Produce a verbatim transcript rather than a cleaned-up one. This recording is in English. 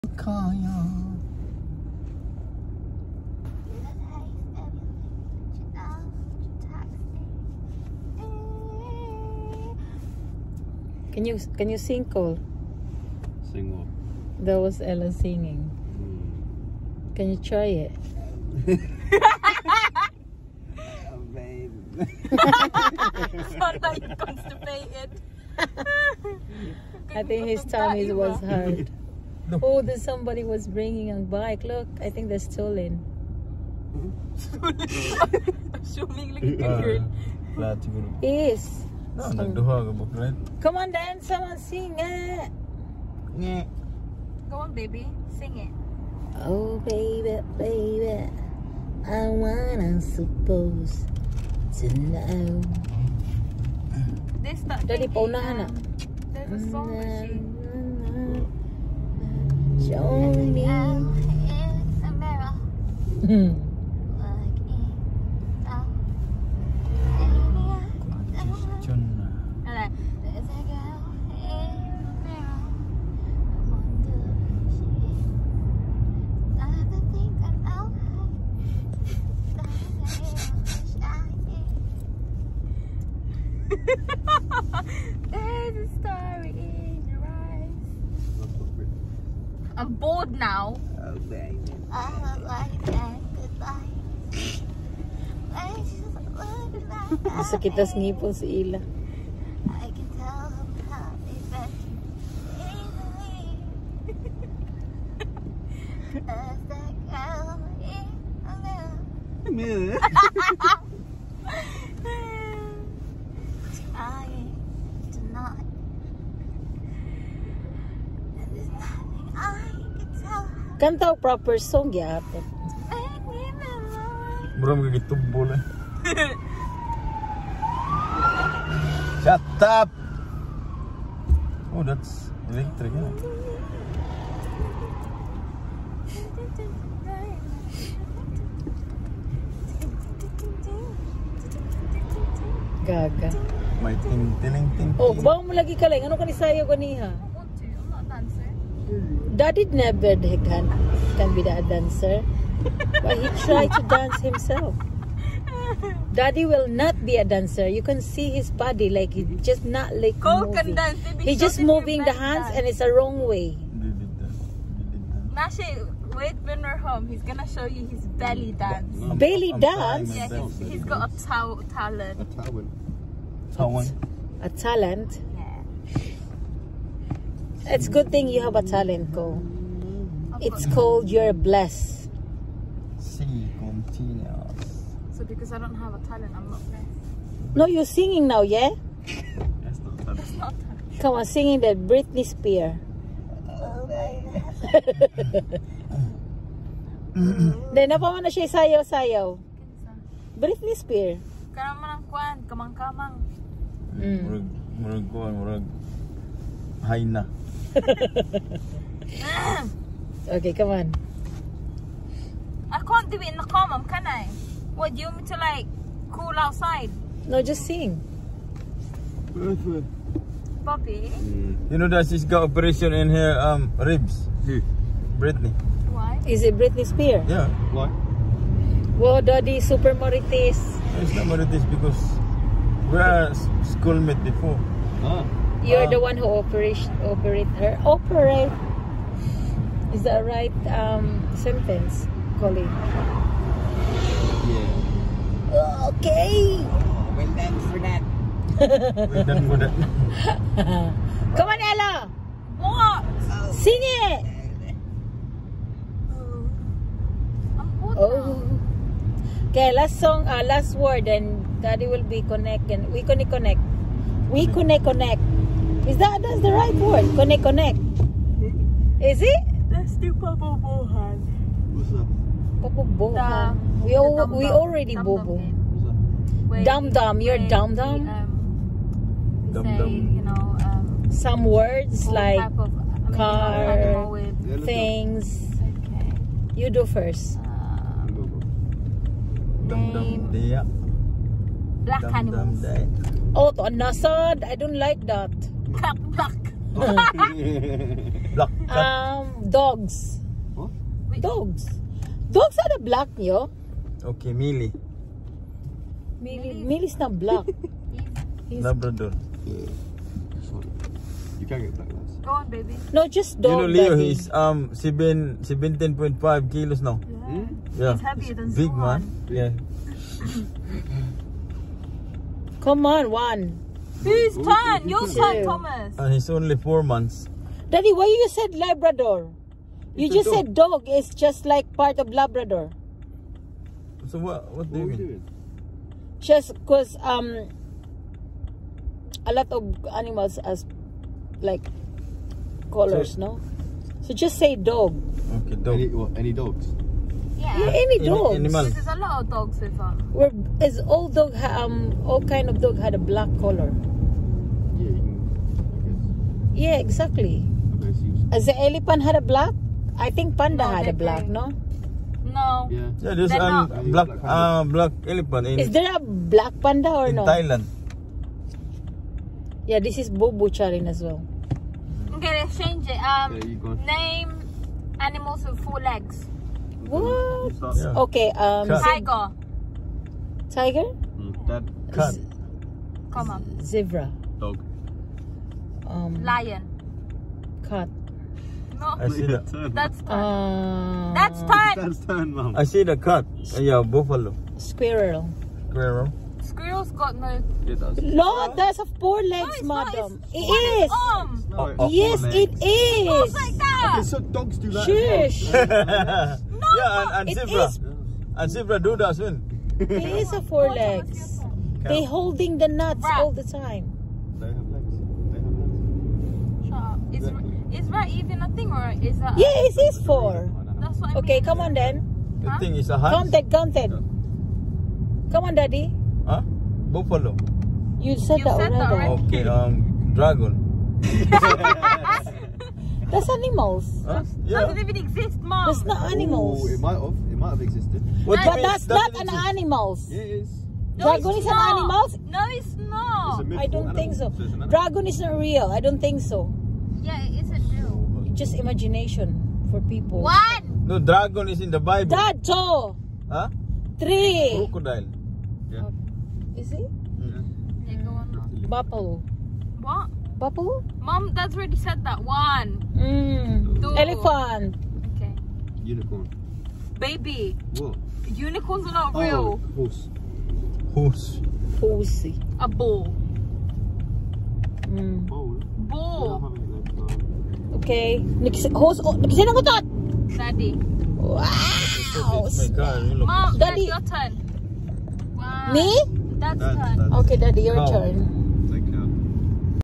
Kaya. Can you can you sing, Cole? Sing what? That was Ella singing. Mm. Can you try it? Oh, babe. Sound like constipated. I think his tummy was hard. Oh, there's somebody was bringing a bike. Look, I think they're stolen. Assuming like a girl. Lahat siguro. Yes. No, nagduha ka ba, friend? Come on, dance. Someone sing it. Nye. Go on, baby. Sing it. Oh, baby, baby, I wanna suppose to know. This not Daddy, thinking, paunahan na. um, There's a song that she. Show me. It's a mirror. Hmm. Question na. There's a girl in the mirror. I wonder who she is. I have to think I know her. There's a story in your eyes. I'm bored now. Oh, baby. I look like that goodbye. Masakit tas ngipon si Ila. I can tell them how they bet easily. As that girl in the mirror. Trying to not. And there's nothing I can tell her. Kanta og proper song gyapon. Make me mellow. Mura mo kagitubo lang. Shut up! Oh, that's electric, yeah. Gaga. May ting tining ting. Oh, bawa mo lagi ka lang. Ano ka ni sayo ganiha? I want to. I'm not a dancer. Daddy never can, can be a dancer. But he tried to dance himself. Daddy will not be a dancer. You can see his body like he's just not like Cole can moving. dance. Baby, He's show just them your moving the belly hands dance. and it's a wrong way. Did that. Did that. Nashi, wait when we're home. He's gonna show you his belly dance. I'm- Belly I'm dance? trying Yeah, myself. he's, he's got a ta- talent. A towel. Tawan. A talent. Yeah. It's good thing you have a talent, Cole. I've It's got- called you're blessed. Si continuous. So because I don't have a talent, I'm not blessed. No, you're singing now, yeah? That's not that. That's not talent. Come on, singing the Britney Spears. Then, napa man na siya sayaw-sayaw. Britney Spears. Karaman ang kwan, kamang-kamang. Mm. Murag, murag kuhan, murag hay na. Okay, come on. I can't do it in the common, can I? What, do you want me to like cool outside? No, just sing. Bobby? You know that she's got operation in her um ribs. Who? Britney. Why? Is it Britney Spears? Yeah. Why? Wow, Daddy, super marites. It's not what it is because we are schoolmate before. Ah. You're Ah. the one who operate, operate her. Operate. Is that right um, sentence, Colin? Yeah. Okay. Well done for that. Well done for that. Come on, Ella. What? Sing it. I'm bored Oh. Okay, last song, uh, last word, and Daddy will be connect and we connect connect. We connect connect. Is that that's the right word? Connect connect. Is it? now. Let's do Papa Bohan. What's up? Popo bobo. The- We the al dum we dum. already Dum bobo. dum game. What's up? Where Dum you- dum, you're where dum we, dum? um, we Dum say, dum. you know, um, Some words all like type of, I mean, car, animal with. Yeah, let's things. Okay. You do first. Um, Go. Go, go. Dum dum Name. day. black Dum dum animals. day. Oh, to nasad. I don't like that. Black, black. Black cat. Um, dogs. What? Dogs. Dogs are the black, yo. Okay, Millie. Millie, Millie's not black. He's, Labrador. Sorry. You can't get black lads. Go on, baby. no, just You dog. know, Leo, Daddy. he's um seven, seventeen point five kilos now. Hmm? Yeah. He's heavier than Big Swan. man. Yeah. Come on, one. Whose Who- turn? who- Your who- turn, Two. Thomas. And he's only four months. Daddy, why you said Labrador? You It's a just dog. said dog is just like part of Labrador. So what? What do What you are we mean? doing? Just because um, a lot of animals has like colors, So- no? So just say dog. Okay, dog. Any, what, any dogs? Yeah, Yeah. any Any- dog. animal. There's a lot of dogs with her. Where is all dog ha- um all kind of dog had a black color. Yeah, you can. Yeah, exactly. I guess. Okay, so you. As the elephant had a black, I think panda No, had a they black, gray. no? No. Yeah. Yeah, there's They're um, not. black, Black uh, black elephant in, Is there a black panda or in no? Thailand. Yeah, this is Bobo Charin as well. Okay, let's change it. Um, Okay, you go on. name animals with four legs. What? Yeah. Okay, um, Cat. Tiger. tiger, Mm, that Cat. Z- Come on. zebra, dog. um, Lion. cat. No. I see that. Turn. That's turn. Uh, That's turn. That's turn, mum. I see the cat. Uh, yeah, buffalo. squirrel. Squirrel. Squirrel's got no. Yeah, that's. Lord, that's a four No, legs, it's not. madam. It's It one is. arm. No, Oh, Yes, four it legs. is. Goes like that. Okay, so dogs do that. Shush. yeah, and, and It zebra. is. And zebra do that soon. It is a four Go, Thomas, legs. your turn. They holding the nuts Rat. all the time. They have legs. They have legs. Shut up. Is, is rat even a thing or is that? Yeah, it is four. That's what I Okay, mean. come on then. The Huh? thing is a hunt. Counted, counted. Come on, daddy. Huh? Buffalo. You said You that said that already. already. Okay, um, dragon. That's animals. Huh? Does Yeah. it even exist, mom? That's not animals. Oh, it might have. It might have existed. What do you But mean? that's Doesn't not an exist? animals. Yeah, it is. No, Dragon it's is an not. animal? No, it's not. It's a mythical I don't animal, think so. it's an animal. Dragon is not real. I don't think so. Yeah, it isn't real. Just imagination for people. One. No, dragon is in the Bible. Dad, two, Huh? three. Crocodile. Yeah. Is it? Yeah, go on now. Buffalo. What? Buffalo? Mom, that's already said that. One. Mm. Two. Elephant. Okay. Unicorn. Baby, What? unicorns are not Oh, real. horse. Horse. Pussy. A bull. Mm. Bowl. Bull. Okay. Next, host, oh, next ko to. Daddy. Wow. It's my car. You look. Mom, Daddy. that's your turn. Wow. Me? That's That's- turn. that's- Okay, daddy, your Cow. turn. Like, uh,